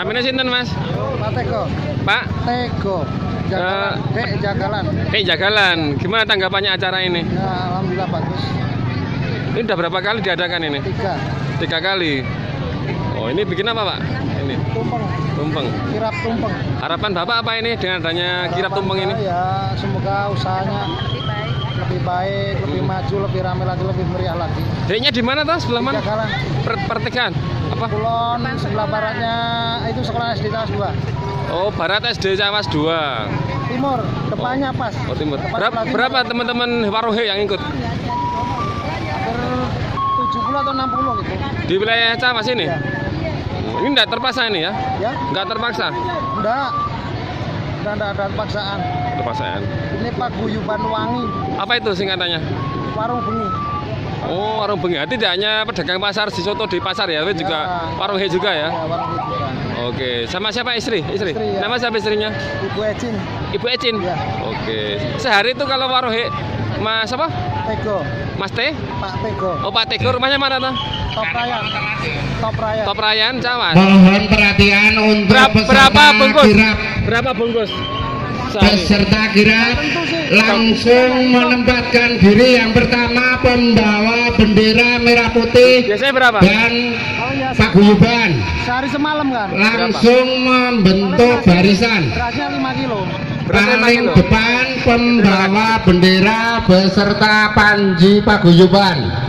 Namanya sinten Mas? Pak Tego. Pak Tego. Jagalan. Jagalan. Gimana tanggapannya acara ini? Ya, alhamdulillah bagus. Ini udah berapa kali diadakan ini? 3 kali. Oh, ini bikin apa Pak? Ini tumpeng. Kirap tumpeng. Harapan Bapak apa ini dengan adanya kirap tumpeng ini? Ya, semoga usahanya lebih baik, lebih maju, lebih ramai lagi, lebih meriah lagi. Deknya di mana tuh? Sebelah mana? Jagalan. Pertigaan. Apa? Kulon, sebelah baratnya itu sekolah SD Cawas 2. Oh, barat SD Cawas 2. Timur, depannya pas. Oh, timur. Berapa teman-teman warung yang ikut? Hampir 70 atau 60 gitu. Di wilayah Cawas ini? Ya. Ini enggak terpaksa ini ya? Ya? Enggak terpaksa? Enggak ada paksaan. Terpaksaan. Ini paguyuban wangi. Apa itu singkatannya? Warung bengi. Oh, warung bengi. Tidak hanya pedagang pasar di soto di pasar ya, tapi juga warung he juga ya? Ya, warung bengi juga. Oke, sama siapa istri? Istri, ya. Nama siapa istrinya? Ibu Ecin. Ibu Ecin? Ya. Oke. Sehari itu kalau warung he, Mas apa? Tego. Mas T? Pak Tego. Oh, Pak Tego, rumahnya mana tuh? Top Ryan. Top Ryan. Top Ryan, Cawas. Mohon perhatian untuk berapa bungkus? kirap. Berapa bungkus? Peserta kirap langsung menempatkan diri. Yang pertama pembawa bendera merah putih Biasanya berapa? dan paguyuban Sehari semalam kan? langsung membentuk barisan. Berasnya 5 kilo. Paling depan pembawa bendera beserta panji paguyuban.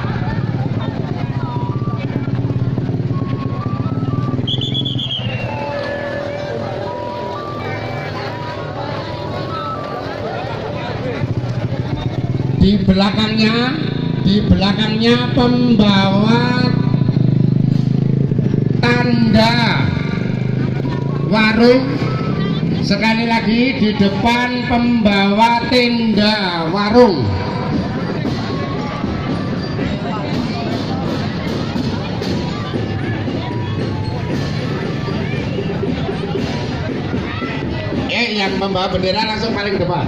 Di belakangnya pembawa tanda warung. Sekali lagi di depan pembawa tenda warung. Yang membawa bendera langsung paling depan.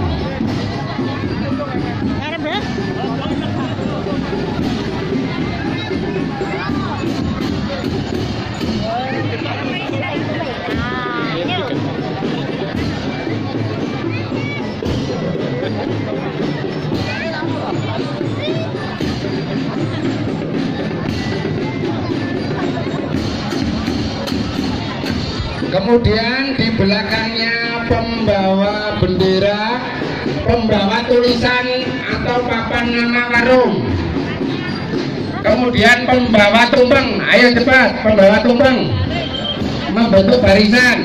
Kemudian di belakangnya pembawa bendera, pembawa tulisan atau papan nama warung. Kemudian pembawa tumpeng, ayo cepat, pembawa tumpeng membentuk barisan.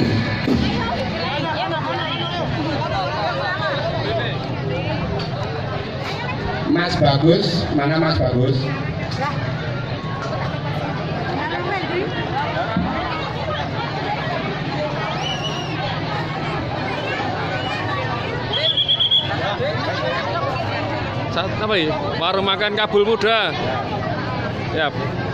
Mas Bagus, mana Mas Bagus? Apa ya? Warung makan Kabul Muda. Ya.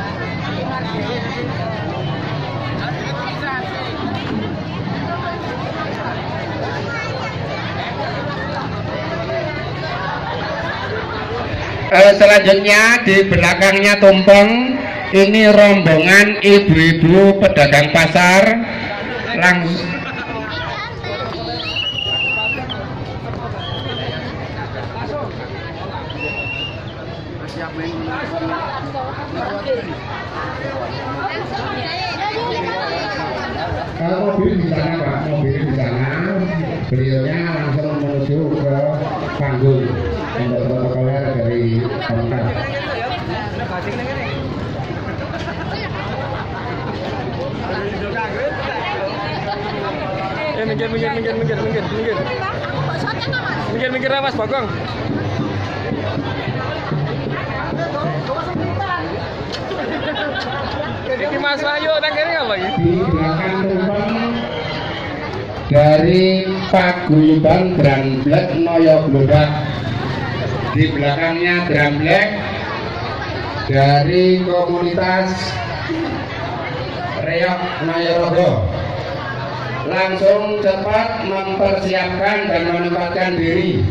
Selanjutnya di belakangnya tumpeng ini rombongan ibu-ibu pedagang pasar langsung. Mobil di sana Pak, mobil di sana, beliaunya langsung menuju ke panggung untuk protokoler dari Pemkab. Minggir Mas Bagong. Ini Mas Wahyu tanggane apa iki? Di belakang tumpeng dari paguyuban Dramblek Noyo Glodak. Di belakangnya Dramblek dari komunitas Reok Noyorogo. Langsung cepat mempersiapkan dan menempatkan diri.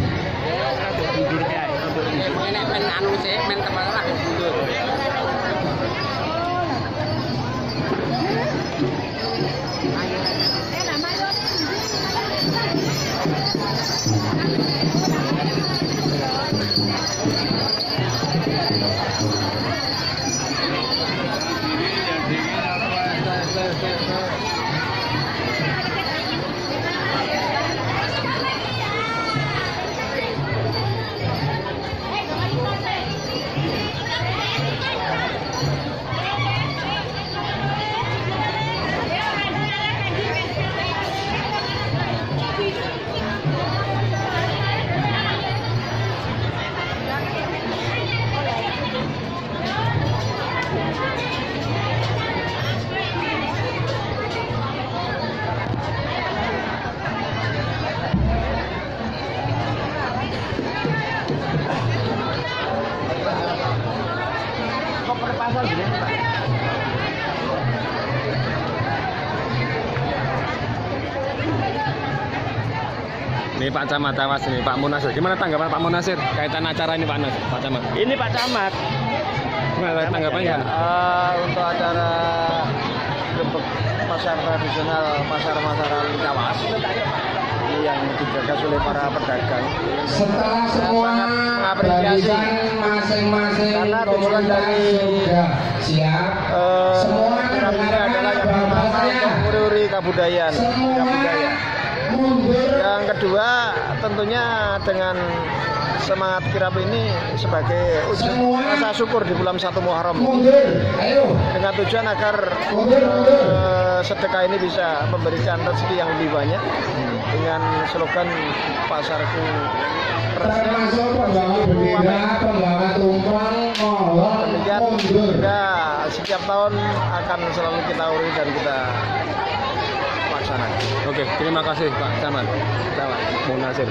Ini Pak Camat Cawas ini, Pak Munasir. Gimana tanggapan Pak Munasir kaitan acara ini Pak Camat? Ini Pak Camat. Gimana tanggapannya? Untuk acara grebek pasar tradisional pasar Cawas yang digagas oleh para pedagang. Setelah semua barisan masing-masing Karena tujuan dari sudah siap, semua kirap ini adalah yang pertama untuk mengururi kebudayaan. mundur. Yang kedua tentunya dengan semangat kirap ini sebagai wujud rasa syukur di bulan 1 Muharram dengan tujuan agar sedekah ini bisa memberikan rezeki yang lebih banyak dengan slogan pasarku termasuk pembawa bendera, pembawa tumpeng, mohon demikian mundur. hingga setiap tahun akan selalu kita urus dan kita laksanakan. Oke, terima kasih Pak Camat Munasir.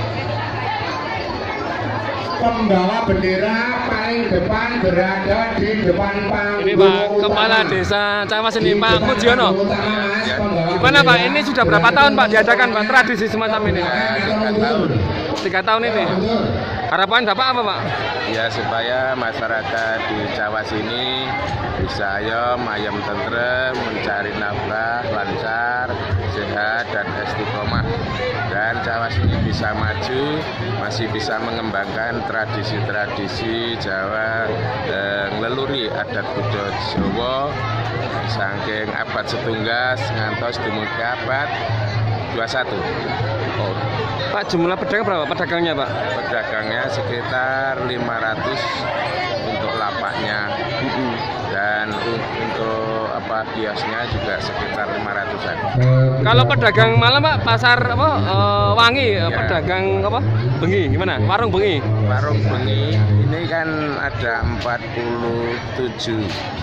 Pembawa bendera paling depan berada di depan panggung. Ini Pak Kepala Desa Cawas ini Pak Mujiono. Gimana Pak? Ini sudah berapa tahun Pak diadakan Pak tradisi semacam ini? 3 tahun. 3 tahun ini. Harapan Bapak apa Pak? Ya supaya masyarakat di Cawas ini bisa ayam tentrem, mencari nafkah, lancar, sehat dan istiqomah. Dan Cawas ini bisa maju, masih bisa mengembangkan tradisi-tradisi Jawa ngeleluri adat budaya Jawa saking abad setunggas ngantos dumugi abad 21. Oh. Pak, jumlah pedagang berapa pedagangnya Pak? Pedagangnya sekitar 500 untuk lapaknya. Dan untuk kiosnya juga sekitar 500-an. Kalau pedagang malam Pak, pasar apa Wangi, Ya. pedagang apa? Bengi, gimana? Warung Bengi. Warung Bengi ini kan ada 47.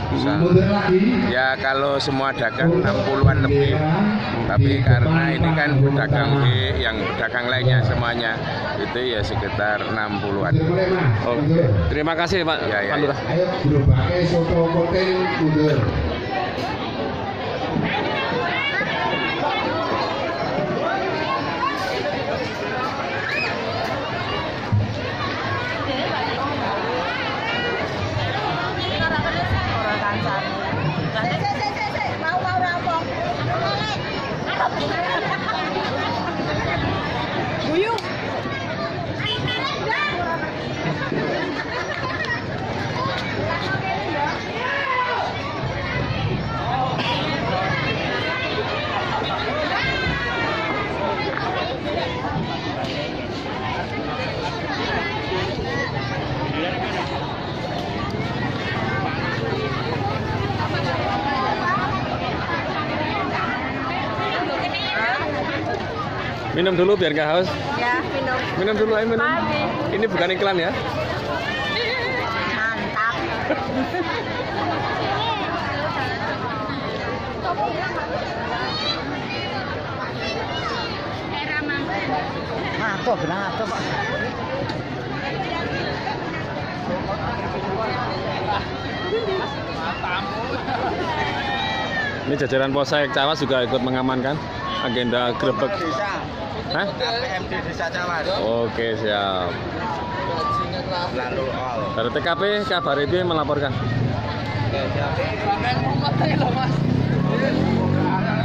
Ya kalau semua dagang 60-an lebih. Tapi karena ini kan pedagang B, yang pedagang lainnya semuanya itu ya sekitar 60-an. Oh, terima kasih Pak. Ya, ya, Pak Lurah. Ayo gerobaknya soto kuting mundur. Minum dulu biar nggak haus. Ya, minum. Minum dulu, ayo minum. Pagi. Ini bukan iklan ya. Mantap. Kenapa Pak? Ini jajaran Polsek Cawas juga ikut mengamankan agenda grebek. Hah? KPMD Desa Cawas. Oke, siap. Lalu all. Dari TKP kabar itu melaporkan. Oke, siap.